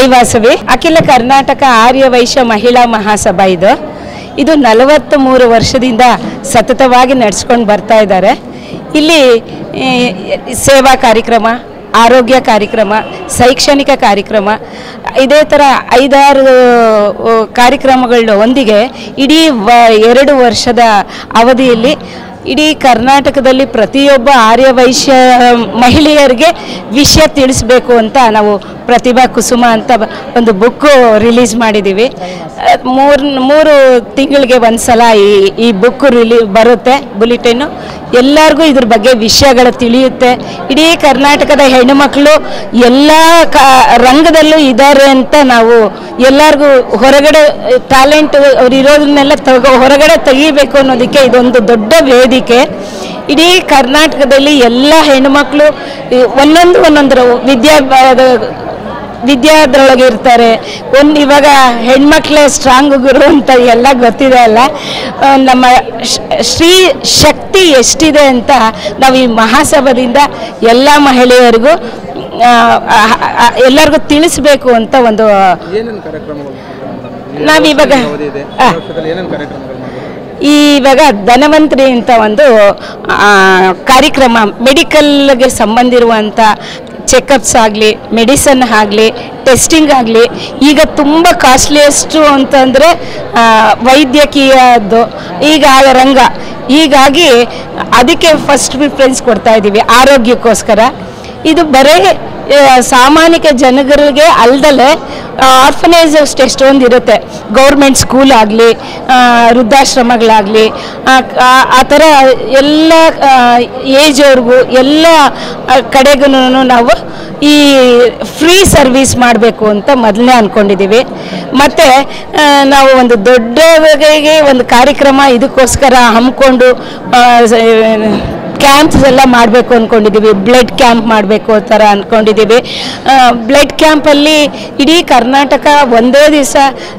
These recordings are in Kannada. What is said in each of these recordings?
ಶ್ರೀನಿವಾಸವಿ, ಅಖಿಲ ಕರ್ನಾಟಕ ಆರ್ಯ ವೈಶ್ಯ ಮಹಿಳಾ ಮಹಾಸಭಾ. ಇದು 43 ವರ್ಷದಿಂದ ಸತತವಾಗಿ ನಡೆಸ್ಕೊಂಡು ಬರ್ತಾ ಇದ್ದಾರೆ. ಇಲ್ಲಿ ಸೇವಾ ಕಾರ್ಯಕ್ರಮ, ಆರೋಗ್ಯ ಕಾರ್ಯಕ್ರಮ, ಶೈಕ್ಷಣಿಕ ಕಾರ್ಯಕ್ರಮ, ಇದೇ ಥರ 5-6 ಕಾರ್ಯಕ್ರಮಗಳೊಂದಿಗೆ ಇಡೀ 2 ವರ್ಷದ ಅವಧಿಯಲ್ಲಿ ಇಡೀ ಕರ್ನಾಟಕದಲ್ಲಿ ಪ್ರತಿಯೊಬ್ಬ ಆರ್ಯ ವೈಶ್ಯ ಮಹಿಳೆಯರಿಗೆ ವಿಷಯ ತಿಳಿಸಬೇಕು ಅಂತ ನಾವು ಪ್ರತಿಭಾ ಕುಸುಮ ಅಂತ ಒಂದು ಬುಕ್ಕು ರಿಲೀಸ್ ಮಾಡಿದ್ದೀವಿ. 3 ತಿಂಗಳಿಗೆ ಒಂದು ಸಲ ಈ ಬುಕ್ಕು ಬರುತ್ತೆ ಬುಲೆಟಿನ್ನು. ಎಲ್ಲರಿಗೂ ಇದ್ರ ಬಗ್ಗೆ ವಿಷಯಗಳು ತಿಳಿಯುತ್ತೆ. ಇಡೀ ಕರ್ನಾಟಕದ ಹೆಣ್ಣುಮಕ್ಕಳು ಎಲ್ಲ ರಂಗದಲ್ಲೂ ಇದ್ದಾರೆ ಅಂತ ನಾವು ಎಲ್ಲರಿಗೂ ಹೊರಗಡೆ ಟ್ಯಾಲೆಂಟ್ ಅವ್ರು ಇರೋದನ್ನೆಲ್ಲ ಹೊರಗಡೆ ತೆಗಿಬೇಕು ಅನ್ನೋದಕ್ಕೆ ಇದೊಂದು ದೊಡ್ಡ ವೇದಿಕೆ. ಇಡೀ ಕರ್ನಾಟಕದಲ್ಲಿ ಎಲ್ಲ ಹೆಣ್ಣುಮಕ್ಕಳು ಒಂದೊಂದು ವಿದ್ಯಾದೊಳಗೆ ಇರ್ತಾರೆ. ಇವಾಗ ಹೆಣ್ಮಕ್ಳೇ ಸ್ಟ್ರಾಂಗ್ ಗುರು ಅಂತ ಎಲ್ಲ ಗೊತ್ತಿದೆ ಅಲ್ಲ. ನಮ್ಮ ಶ್ರೀ ಶಕ್ತಿ ಎಷ್ಟಿದೆ ಅಂತ ನಾವು ಈ ಮಹಾಸಭಾದಿಂದ ಎಲ್ಲ ಮಹಿಳೆಯರಿಗೂ ಎಲ್ಲರಿಗೂ ತಿಳಿಸ್ಬೇಕು ಅಂತ ಒಂದು ನಾವಿವಾಗ ಇವಾಗ ಧನವಂತರಿ ಅಂತ ಒಂದು ಕಾರ್ಯಕ್ರಮ, ಮೆಡಿಕಲ್ಗೆ ಸಂಬಂಧಿರುವಂಥ ಚೆಕಪ್ಸ್ ಆಗಲಿ, ಮೆಡಿಸನ್ ಆಗಲಿ, ಟೆಸ್ಟಿಂಗ್ ಆಗಲಿ, ಈಗ ತುಂಬ ಕಾಸ್ಟ್ಲಿಯೆಸ್ಟು ಅಂತಂದರೆ ವೈದ್ಯಕೀಯದ್ದು ಈಗ ರಂಗ. ಹೀಗಾಗಿ ಅದಕ್ಕೆ ಫಸ್ಟ್ ಪ್ರಿಫರೆನ್ಸ್ ಕೊಡ್ತಾ ಇದ್ದೀವಿ ಆರೋಗ್ಯಕ್ಕೋಸ್ಕರ. ಇದು ಬರೀ ಸಾಮಾನ್ಯ ಜನಗಳಿಗೆ ಅಲ್ದಲೆ ಆರ್ಫನೇಜ್ ಎಷ್ಟೊಂದು ಇರುತ್ತೆ. ಗೌರ್ಮೆಂಟ್ ಸ್ಕೂಲ್ ಆಗಲಿ, ವೃದ್ಧಾಶ್ರಮಗಳಾಗಲಿ, ಆ ಥರ ಎಲ್ಲ ಏಜ್ ಅವ್ರಿಗೂ ಎಲ್ಲ ಕಡೆಗೂ ನಾವು ಈ ಫ್ರೀ ಸರ್ವಿಸ್ ಮಾಡಬೇಕು ಅಂತ ಮೊದಲನೇ ಅಂದ್ಕೊಂಡಿದ್ದೀವಿ. ಮತ್ತು ನಾವು ಒಂದು ದೊಡ್ಡಗೆ ಒಂದು ಕಾರ್ಯಕ್ರಮ ಇದಕ್ಕೋಸ್ಕರ ಹಮ್ಮಿಕೊಂಡು ಕ್ಯಾಂಪ್ಸ್ ಎಲ್ಲ ಮಾಡಬೇಕು ಅಂದ್ಕೊಂಡಿದ್ದೀವಿ. ಬ್ಲಡ್ ಕ್ಯಾಂಪ್ ಮಾಡಬೇಕು ಆ ಥರ ಅಂದ್ಕೊಂಡಿದ್ದೀವಿ. ಬ್ಲಡ್ ಕ್ಯಾಂಪಲ್ಲಿ ಇಡೀ ಕರ್ನಾಟಕ ಒಂದೇ ದಿವಸ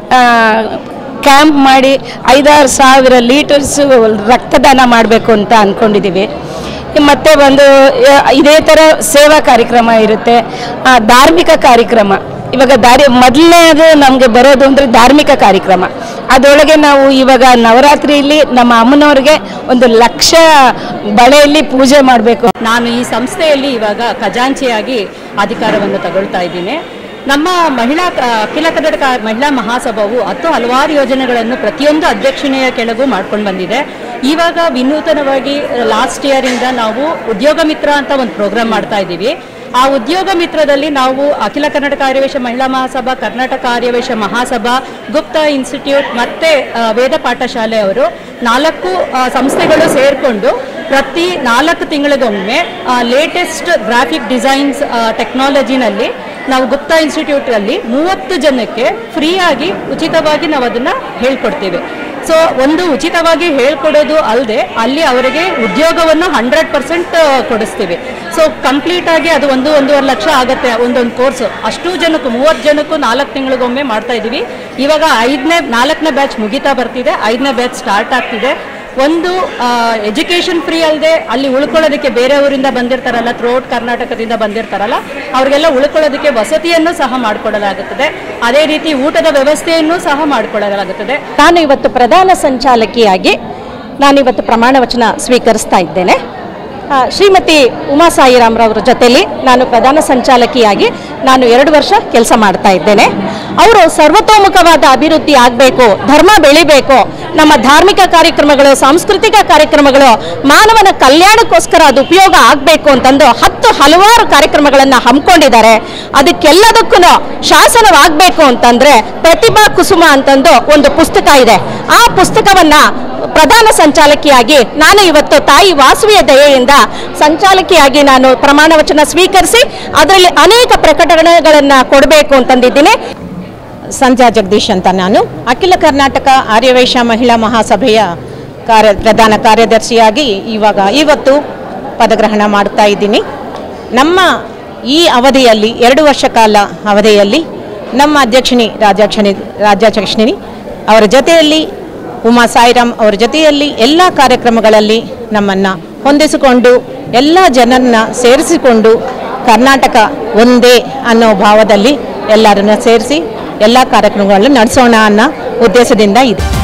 ಕ್ಯಾಂಪ್ ಮಾಡಿ 5-6 ಸಾವಿರ ಲೀಟರ್ಸು ರಕ್ತದಾನ ಮಾಡಬೇಕು ಅಂತ ಅಂದ್ಕೊಂಡಿದ್ದೀವಿ. ಮತ್ತು ಒಂದು ಇದೇ ಥರ ಸೇವಾ ಕಾರ್ಯಕ್ರಮ ಇರುತ್ತೆ. ಧಾರ್ಮಿಕ ಕಾರ್ಯಕ್ರಮ ಇವಾಗ ಮೊದಲನೇದು ನಮಗೆ ಬರೋದು ಅಂದರೆ ಧಾರ್ಮಿಕ ಕಾರ್ಯಕ್ರಮ. ಅದರೊಳಗೆ ನಾವು ಇವಾಗ ನವರಾತ್ರಿಯಲ್ಲಿ ನಮ್ಮ ಅಮ್ಮನವ್ರಿಗೆ 1,00,000 ಬಳೆಯಲ್ಲಿ ಪೂಜೆ ಮಾಡಬೇಕು. ನಾನು ಈ ಸಂಸ್ಥೆಯಲ್ಲಿ ಇವಾಗ ಖಜಾಂಚಿಯಾಗಿ ಅಧಿಕಾರವನ್ನು ತಗೊಳ್ತಾ ಇದ್ದೀನಿ. ನಮ್ಮ ಅಖಿಲ ಕರ್ನಾಟಕ ಮಹಿಳಾ ಮಹಾಸಭಾವು ಹಲವಾರು ಯೋಜನೆಗಳನ್ನು ಪ್ರತಿಯೊಂದು ಅಧ್ಯಕ್ಷಣೆಯ ಕೆಳಗೂ ಮಾಡ್ಕೊಂಡು ಬಂದಿದೆ. ಇವಾಗ ವಿನೂತನವಾಗಿ ಲಾಸ್ಟ್ ಇಯರಿಂದ ನಾವು ಉದ್ಯೋಗ ಮಿತ್ರ ಅಂತ ಒಂದು ಪ್ರೋಗ್ರಾಮ್ ಮಾಡ್ತಾ ಇದ್ದೀವಿ. ಆ ಉದ್ಯೋಗ ಮಿತ್ರದಲ್ಲಿ ನಾವು ಅಖಿಲ ಕರ್ನಾಟಕ ಆರ್ಯವೈಶ್ಯ ಮಹಿಳಾ ಮಹಾಸಭಾ, ಕರ್ನಾಟಕ ಆರ್ಯವೈಶ್ಯ ಮಹಾಸಭಾ, ಗುಪ್ತಾ ಇನ್ಸ್ಟಿಟ್ಯೂಟ್ ಮತ್ತು ವೇದ ಪಾಠಶಾಲೆ ಅವರು 4 ಸಂಸ್ಥೆಗಳು ಸೇರಿಕೊಂಡು ಪ್ರತಿ 4 ತಿಂಗಳಿಗೊಮ್ಮೆ ಲೇಟೆಸ್ಟ್ ಗ್ರಾಫಿಕ್ ಡಿಸೈನ್ಸ್ ಟೆಕ್ನಾಲಜಿನಲ್ಲಿ ನಾವು ಗುಪ್ತಾ ಇನ್ಸ್ಟಿಟ್ಯೂಟಲ್ಲಿ 30 ಜನಕ್ಕೆ ಫ್ರೀಯಾಗಿ ಉಚಿತವಾಗಿ ನಾವು ಅದನ್ನು ಹೇಳ್ಕೊಡ್ತೀವಿ. ಸೊ ಒಂದು ಉಚಿತವಾಗಿ ಹೇಳ್ಕೊಡೋದು ಅಲ್ಲದೆ ಅಲ್ಲಿ ಅವರಿಗೆ ಉದ್ಯೋಗವನ್ನು 100% ಕೊಡಿಸ್ತೀವಿ. ಸೊ ಕಂಪ್ಲೀಟಾಗಿ ಅದು 1-1.5 ಲಕ್ಷ ಆಗುತ್ತೆ ಒಂದೊಂದು ಕೋರ್ಸು. ಅಷ್ಟು ಜನಕ್ಕೂ 30 ಜನಕ್ಕೂ 4 ತಿಂಗಳಿಗೊಮ್ಮೆ ಮಾಡ್ತಾ ಇದ್ದೀವಿ. ಇವಾಗ 4ನೇ ಬ್ಯಾಚ್ ಮುಗಿತಾ ಬರ್ತಿದೆ, 5ನೇ ಬ್ಯಾಚ್ ಸ್ಟಾರ್ಟ್ ಆಗ್ತಿದೆ. ಒಂದು ಎಜುಕೇಷನ್ ಫ್ರೀ ಅಲ್ಲದೆ ಅಲ್ಲಿ ಉಳ್ಕೊಳ್ಳೋದಕ್ಕೆ ಬೇರೆ ಊರಿಂದ ಬಂದಿರ್ತಾರಲ್ಲ, ಥ್ರೂಔಟ್ ಕರ್ನಾಟಕದಿಂದ ಬಂದಿರ್ತಾರಲ್ಲ, ಅವ್ರಿಗೆಲ್ಲ ಉಳ್ಕೊಳ್ಳೋದಕ್ಕೆ ವಸತಿಯನ್ನು ಸಹ ಮಾಡಿಕೊಡಲಾಗುತ್ತದೆ. ಅದೇ ರೀತಿ ಊಟದ ವ್ಯವಸ್ಥೆಯನ್ನು ಸಹ ಮಾಡಿಕೊಡಲಾಗುತ್ತದೆ. ನಾನು ಇವತ್ತು ಪ್ರಧಾನ ಸಂಚಾಲಕಿಯಾಗಿ ನಾನಿವತ್ತು ಪ್ರಮಾಣ ವಚನ ಸ್ವೀಕರಿಸ್ತಾ ಇದ್ದೇನೆ. ಶ್ರೀಮತಿ ಉಮಾ ಸಾಯಿರಾಮ್ರವರ ಜೊತೆಯಲ್ಲಿ ನಾನು ಪ್ರಧಾನ ಸಂಚಾಲಕಿಯಾಗಿ ನಾನು 2 ವರ್ಷ ಕೆಲಸ ಮಾಡ್ತಾ ಇದ್ದೇನೆ. ಅವರು ಸರ್ವತೋಮುಖವಾದ ಅಭಿವೃದ್ಧಿ ಆಗಬೇಕು, ಧರ್ಮ ಬೆಳಿಬೇಕು, ನಮ್ಮ ಧಾರ್ಮಿಕ ಕಾರ್ಯಕ್ರಮಗಳು, ಸಾಂಸ್ಕೃತಿಕ ಕಾರ್ಯಕ್ರಮಗಳು ಮಾನವನ ಕಲ್ಯಾಣಕ್ಕೋಸ್ಕರ ಅದು ಉಪಯೋಗ ಆಗಬೇಕು ಅಂತಂದು ಹಲವಾರು ಕಾರ್ಯಕ್ರಮಗಳನ್ನು ಹಮ್ಮಿಕೊಂಡಿದ್ದಾರೆ. ಅದಕ್ಕೆಲ್ಲದಕ್ಕೂ ಶಾಸನವಾಗಬೇಕು ಅಂತಂದರೆ ಪ್ರತಿಭಾ ಕುಸುಮ ಅಂತಂದು ಒಂದು ಪುಸ್ತಕ ಇದೆ. ಆ ಪುಸ್ತಕವನ್ನು ಪ್ರಧಾನ ಸಂಚಾಲಕಿಯಾಗಿ ನಾನು ಇವತ್ತು ತಾಯಿ ವಾಸವಿಯ ದಯೆಯಿಂದ ಸಂಚಾಲಕಿಯಾಗಿ ನಾನು ಪ್ರಮಾಣ ವಚನ ಸ್ವೀಕರಿಸಿ ಅದರಲ್ಲಿ ಅನೇಕ ಪ್ರಕಟಣೆಗಳನ್ನು ಕೊಡಬೇಕು ಅಂತಂದಿದ್ದೀನಿ. ಸಂಧ್ಯಾ ಜಗದೀಶ್ ಅಂತ, ನಾನು ಅಖಿಲ ಕರ್ನಾಟಕ ಆರ್ಯವೈಶ್ಯ ಮಹಿಳಾ ಮಹಾಸಭೆಯ ಪ್ರಧಾನ ಕಾರ್ಯದರ್ಶಿಯಾಗಿ ಇವತ್ತು ಪದಗ್ರಹಣ ಮಾಡ್ತಾ ಇದ್ದೀನಿ. ನಮ್ಮ ಈ ಅವಧಿಯಲ್ಲಿ 2 ವರ್ಷ ಕಾಲ ಅವಧಿಯಲ್ಲಿ ನಮ್ಮ ರಾಜ್ಯಾಧ್ಯಕ್ಷಿಣಿ ಅವರ ಜೊತೆಯಲ್ಲಿ ಉಮಾ ಸಾಯಿರಾಮ್ ಅವರ ಜೊತೆಯಲ್ಲಿ ಎಲ್ಲ ಕಾರ್ಯಕ್ರಮಗಳಲ್ಲಿ ನಮ್ಮನ್ನು ಹೊಂದಿಸಿಕೊಂಡು ಎಲ್ಲ ಜನರನ್ನ ಸೇರಿಸಿಕೊಂಡು ಕರ್ನಾಟಕ ಒಂದೇ ಅನ್ನೋ ಭಾವದಲ್ಲಿ ಎಲ್ಲರನ್ನ ಸೇರಿಸಿ ಎಲ್ಲ ಕಾರ್ಯಕ್ರಮಗಳನ್ನು ನಡೆಸೋಣ ಅನ್ನೋ ಉದ್ದೇಶದಿಂದ ಇದೆ.